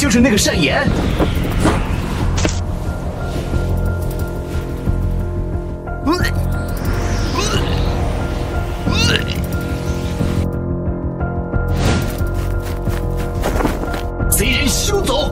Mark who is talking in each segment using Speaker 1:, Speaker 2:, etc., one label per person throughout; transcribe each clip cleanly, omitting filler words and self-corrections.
Speaker 1: 就是那个单言。贼人休走！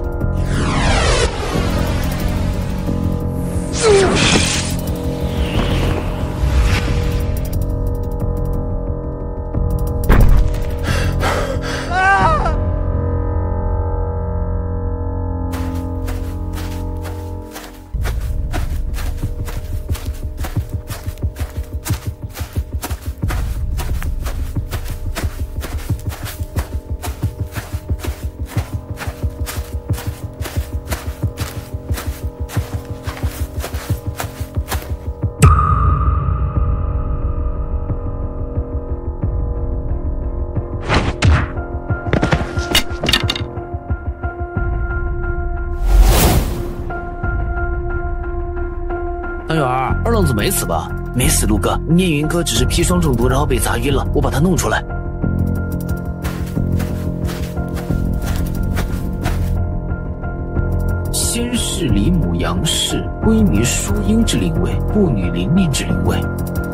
Speaker 2: 汤圆儿，二愣子没死吧？没死，陆哥。聂云哥只是砒霜中毒，然后被砸晕了，我把他弄出来。先是李母杨氏，闺女淑英之灵位，步女琳琳之灵位。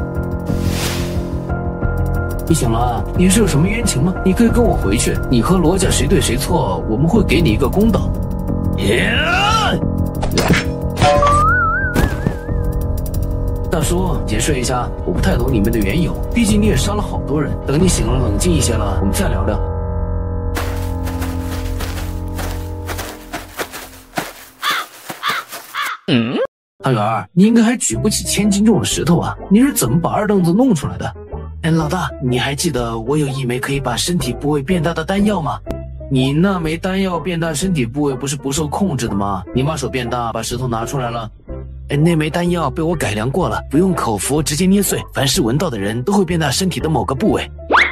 Speaker 2: 你醒了？你是有什么冤情吗？你可以跟我回去，你和罗家谁对谁错，我们会给你一个公道。大叔，先睡一下，我不太懂里面的缘由，毕竟你也杀了好多人。等你醒了，冷静一些了，我们再聊聊。汤圆儿，你应该还举不起1000斤重的石头啊！你是怎么把二愣子弄出来的？老大，你还记得我有一枚可以把身体部位变大的丹药吗？你那枚丹药变大身体部位不是不受控制的吗？你把手变大，把石头拿出来了。那枚丹药被我改良过了，不用口服，直接捏碎，凡是闻到的人都会变大身体的某个部位。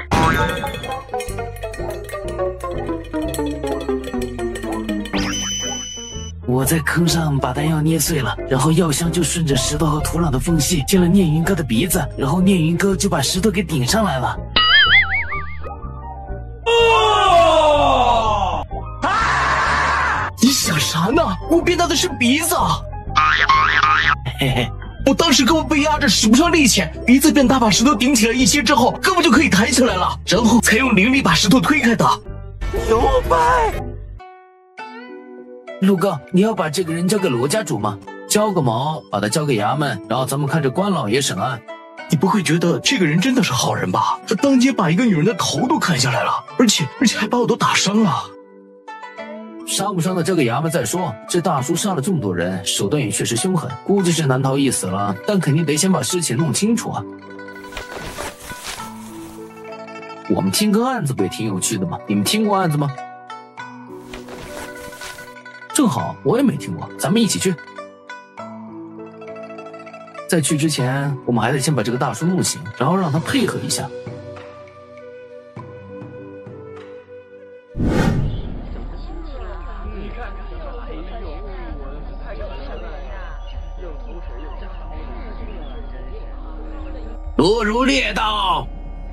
Speaker 2: 我在坑上把丹药捏碎了，然后药香就顺着石头和土壤的缝隙进了聂云哥的鼻子，然后聂云哥就把石头给顶上来了。
Speaker 1: 你想啥呢？我变大的是鼻子。
Speaker 2: 嘿嘿，
Speaker 1: 我当时胳膊被压着，使不上力气，鼻子变大，把石头顶起来一些之后，胳膊就可以抬起来了，然后才用灵力把石头推开的。牛掰！
Speaker 2: 陆哥，你要把这个人交给罗家主吗？交个毛，把他交给衙门，然后咱们看着关老爷审案。
Speaker 1: 你不会觉得这个人真的是好人吧？他当街把一个女人的头都砍下来了，而且还把我都打伤了。
Speaker 2: 伤不伤的交给衙门再说。这大叔杀了这么多人，手段也确实凶狠，估计是难逃一死了，但肯定得先把事情弄清楚啊。我们听个案子不也挺有趣的吗？你们听过案子吗？正好我也没听过，咱们一起去。在去之前，我们还得先把这个大叔弄醒，然后让他配合一下。
Speaker 3: 落入猎道。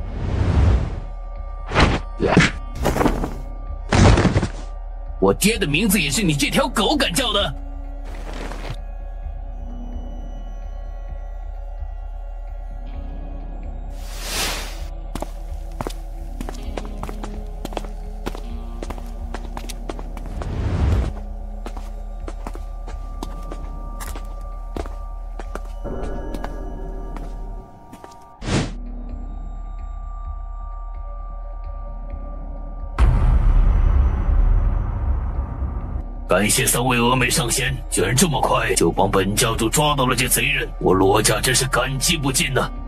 Speaker 3: 我爹的名字也是你这条狗敢叫的。感谢3位峨眉上仙，居然这么快就帮本教主抓到了这贼人，我罗家真是感激不尽呐！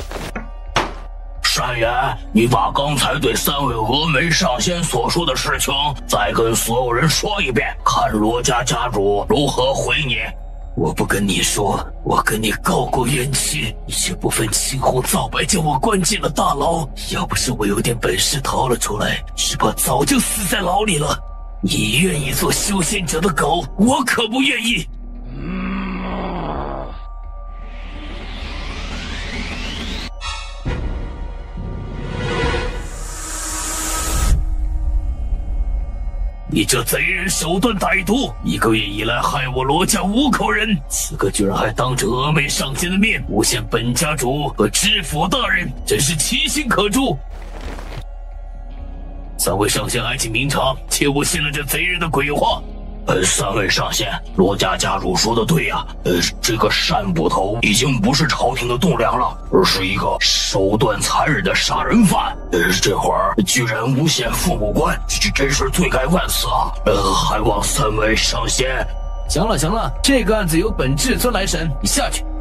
Speaker 3: 单言，你把刚才对3位峨眉上仙所说的事情再跟所有人说一遍，看罗家家主如何回你。我不跟你说，我跟你告过冤屈，你却不分青红皂白将我关进了大牢。要不是我有点本事逃了出来，只怕早就死在牢里了。你愿意做修仙者的狗，我可不愿意。 你这贼人手段歹毒，1个月以来害我罗家5口人，此刻居然还当着峨眉上仙的面诬陷本家主和知府大人，真是其心可诛。3位上仙，还请明察，切勿信了这贼人的鬼话。3位上仙，罗家家主说的对呀，这个单捕头已经不是朝廷的栋梁了，而是一个手段残忍的杀人犯。这会儿居然诬陷父母官，这真是罪该万死啊！还望3位上仙。
Speaker 2: 行了，这个案子由本至尊来审，你下去。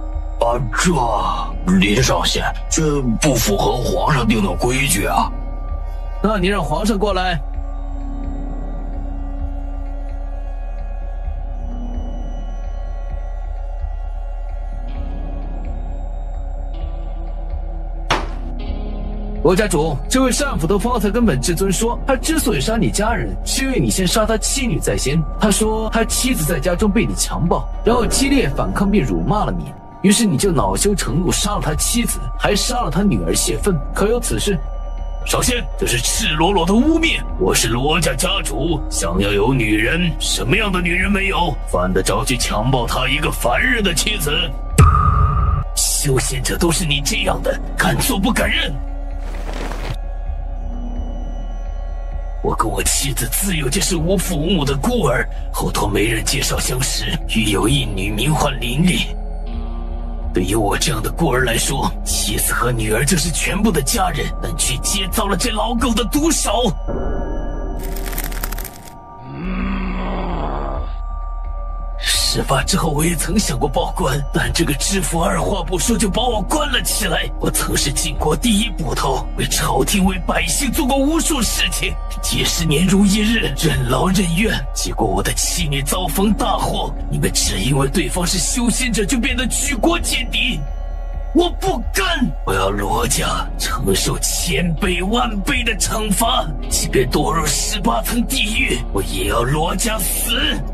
Speaker 3: 林上仙，这不符合皇上定的规矩啊。
Speaker 2: 那你让皇上过来。罗家主，这位单捕头方才跟本至尊说，他之所以杀你家人，是因为你先杀他妻女在先。他说他妻子在家中被你强暴，然后激烈反抗并辱骂了你，于是你就恼羞成怒杀了他妻子，还杀了他女儿泄愤，可有此事？
Speaker 3: 首先，这是赤裸裸的污蔑。我是罗家家主，想要有女人，什么样的女人没有？犯得着去强暴他一个凡人的妻子？修仙者都是你这样的，敢做不敢认。我跟我妻子自幼就是无父无母的孤儿，后头没人介绍相识，育有一女名唤琳琳。对于我这样的孤儿来说，妻子和女儿就是全部的家人，但却结造了这老狗的毒手。事发之后，我也曾想过报官，但这个知府二话不说就把我关了起来。我曾是晋国第一捕头，为朝廷为百姓做过无数事情，几十年如一日，任劳任怨。结果我的妻女遭逢大祸，你们只因为对方是修仙者就变得举国皆敌。我不干！我要罗家承受1000倍万倍的惩罚，即便堕入18层地狱，我也要罗家死。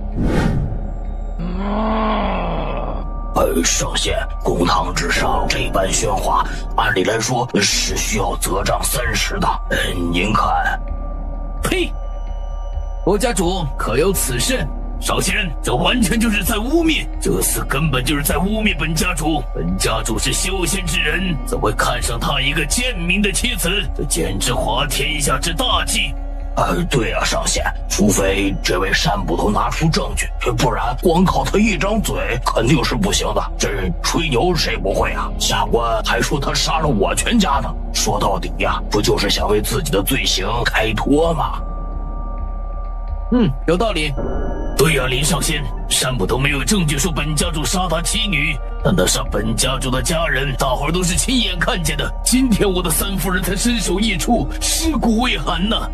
Speaker 3: 上仙，公堂之上这般喧哗，按理来说是需要责杖30的。您看？
Speaker 2: 呸！罗家主可有此事？
Speaker 3: 少仙，这完全就是在污蔑，这厮根本就是在污蔑本家主。本家主是修仙之人，怎会看上他一个贱民的妻子？这简直滑天下之大稽。对啊，上仙，除非这位单捕头拿出证据，不然光靠他一张嘴肯定是不行的。这吹牛谁不会啊？下官还说他杀了我全家呢。说到底呀，不就是想为自己的罪行开脱吗？
Speaker 2: 有道理。
Speaker 3: 对呀，林上仙，单捕头没有证据说本家主杀他妻女，但他杀本家主的家人，大伙儿都是亲眼看见的。今天我的3夫人才身首异处，尸骨未寒呢。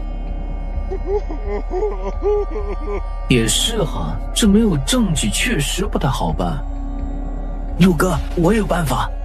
Speaker 2: 也是哈，这没有证据确实不太好办。六哥，我有办法。